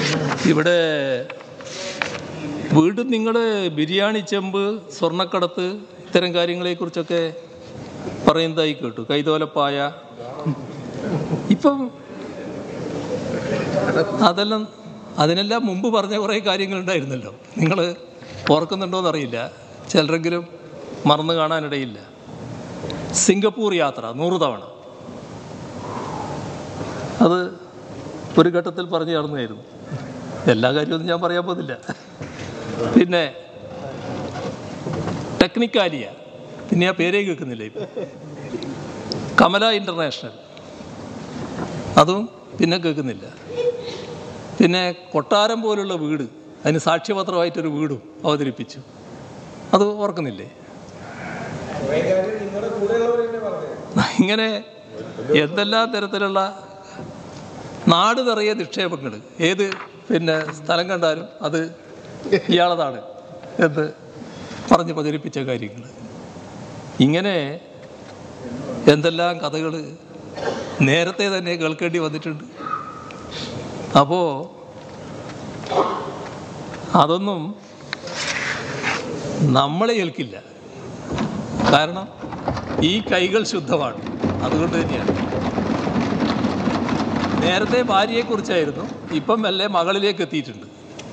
ഇവിടെ വീണ്ടും നിങ്ങൾ ബിരിയാണി ചെമ്പ്, സ്വർണ്ണക്കടത്ത് ഇത്തരം കാര്യങ്ങളെക്കുറിച്ചൊക്കെ പറയുന്നതായി കേട്ടു. കൈതോലപ്പായ. ഇപ്പം അതിനെല്ലാം മുമ്പ് പറഞ്ഞ കുറേ കാര്യങ്ങളുണ്ടായിരുന്നല്ലോ. നിങ്ങൾ ഓർക്കുന്നുണ്ടോയെന്നറിയില്ല, ചിലരെങ്കിലും മറന്നു കാണാനിടയില്ല. സിംഗപ്പൂർ യാത്ര 100 തവണ, അത് ഒരു ഘട്ടത്തിൽ പറഞ്ഞു ചേർന്നായിരുന്നു. എല്ലാ കാര്യമൊന്നും ഞാൻ പറയാൻ പോകുന്നില്ല. പിന്നെ ടെക്നിക്കാലിയ, പിന്നെ ആ പേരേ കേൾക്കുന്നില്ല ഇപ്പം. കമല ഇൻ്റർനാഷണൽ, അതും പിന്നെ കേൾക്കുന്നില്ല. പിന്നെ കൊട്ടാരം പോലുള്ള വീട്, അതിന് സാക്ഷ്യപത്രമായിട്ടൊരു വീടും അവതരിപ്പിച്ചു, അത് ഓർക്കുന്നില്ലേ? ഇങ്ങനെ എന്തെല്ലാം തരത്തിലുള്ള നാട് നിറയെ നിക്ഷേപങ്ങൾ, ഏത് പിന്നെ സ്ഥലം കണ്ടാലും അത് ഇയാളതാണ് എന്ന് പറഞ്ഞ് പ്രചരിപ്പിച്ച കാര്യങ്ങൾ. ഇങ്ങനെ എന്തെല്ലാം കഥകൾ നേരത്തെ തന്നെ കേൾക്കേണ്ടി വന്നിട്ടുണ്ട്. അപ്പോൾ അതൊന്നും നമ്മളെ ഏൽക്കില്ല. കാരണം ഈ കൈകൾ ശുദ്ധമാണ്. അതുകൊണ്ട് തന്നെയാണ്. നേരത്തെ ഭാര്യയെക്കുറിച്ചായിരുന്നു, ഇപ്പം മെല്ലെ മകളിലേക്ക് എത്തിയിട്ടുണ്ട്.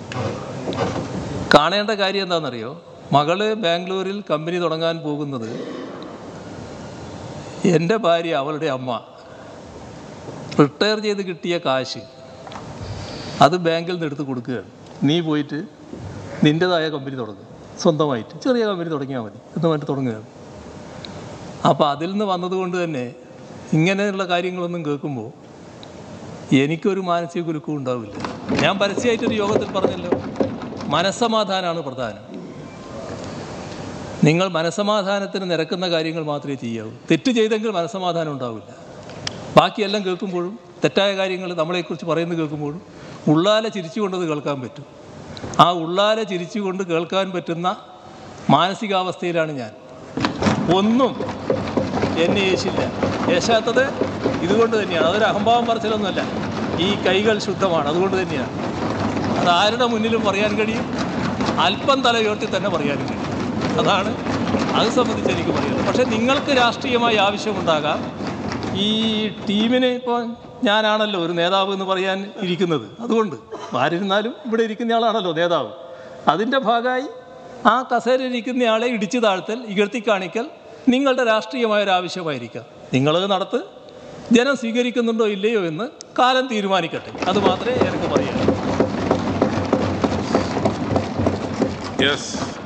കാണേണ്ട കാര്യം എന്താണെന്നറിയോ? മകള് ബാംഗ്ലൂരിൽ കമ്പനി തുടങ്ങാൻ പോകുന്നത് എൻ്റെ ഭാര്യ, അവളുടെ അമ്മ റിട്ടയർ ചെയ്ത് കിട്ടിയ കാശ് അത് ബാങ്കിൽ നിന്ന് എടുത്ത് കൊടുക്കുകയാണ്. നീ പോയിട്ട് നിൻ്റെതായ കമ്പനി തുടങ്ങുക, സ്വന്തമായിട്ട് ചെറിയ കമ്പനി തുടങ്ങിയാൽ മതി എന്ന് പറഞ്ഞിട്ട് തുടങ്ങുകയാണ്. അപ്പോൾ അതിൽ നിന്ന് വന്നതുകൊണ്ട് തന്നെ ഇങ്ങനെയുള്ള കാര്യങ്ങളൊന്നും കേൾക്കുമ്പോൾ എനിക്കൊരു മാനസിക കുലുക്കം ഉണ്ടാവില്ല. ഞാൻ പരസ്യമായിട്ടൊരു യോഗത്തിൽ പറഞ്ഞല്ലോ, മനസ്സമാധാനമാണ് പ്രധാനം. നിങ്ങൾ മനസ്സമാധാനത്തിന് നിരക്കുന്ന കാര്യങ്ങൾ മാത്രമേ ചെയ്യാവൂ. തെറ്റ് ചെയ്തെങ്കിൽ മനസ്സമാധാനം ഉണ്ടാവില്ല. ബാക്കിയെല്ലാം കേൾക്കുമ്പോഴും, തെറ്റായ കാര്യങ്ങൾ നമ്മളെക്കുറിച്ച് പറയുന്നത് കേൾക്കുമ്പോഴും ഉള്ളാലെ ചിരിച്ചുകൊണ്ടത് കേൾക്കാൻ പറ്റും. ആ ഉള്ളാലെ ചിരിച്ചുകൊണ്ട് കേൾക്കാൻ പറ്റുന്ന മാനസികാവസ്ഥയിലാണ് ഞാൻ. ഒന്നും എന്നെ യേശില്ല. യേശാത്തത് ഇതുകൊണ്ട് തന്നെയാണ്. അതൊരു അഹംഭാവം പറച്ചിലൊന്നുമല്ല. ഈ കൈകൾ ശുദ്ധമാണ്, അതുകൊണ്ട് തന്നെയാണ്. അത് ആരുടെ മുന്നിലും പറയാൻ കഴിയും, അല്പം തല ഉയർത്തി തന്നെ പറയാനും കഴിയും. അതാണ് അത് സംബന്ധിച്ച് എനിക്ക് പറയുന്നത്. പക്ഷേ നിങ്ങൾക്ക് രാഷ്ട്രീയമായി ആവശ്യമുണ്ടാകാം. ഈ ടീമിന് ഇപ്പോൾ ഞാനാണല്ലോ ഒരു നേതാവ് എന്ന് പറയാൻ ഇരിക്കുന്നത്. അതുകൊണ്ട് ആരിരുന്നാലും ഇവിടെ ഇരിക്കുന്നയാളാണല്ലോ നേതാവ്. അതിൻ്റെ ഭാഗമായി ആ കസേരയിരിക്കുന്നയാളെ ഇടിച്ചു താഴ്ത്തൽ, ഇകഴ്ത്തി കാണിക്കൽ നിങ്ങളുടെ രാഷ്ട്രീയമായൊരാവശ്യമായിരിക്കാം. നിങ്ങളത് നടത്ത്. ജനം സ്വീകരിക്കുന്നുണ്ടോ ഇല്ലയോ എന്ന് കാലം തീരുമാനിക്കട്ടെ. അത് മാത്രമേ എനിക്ക് പറയാനുള്ളൂ.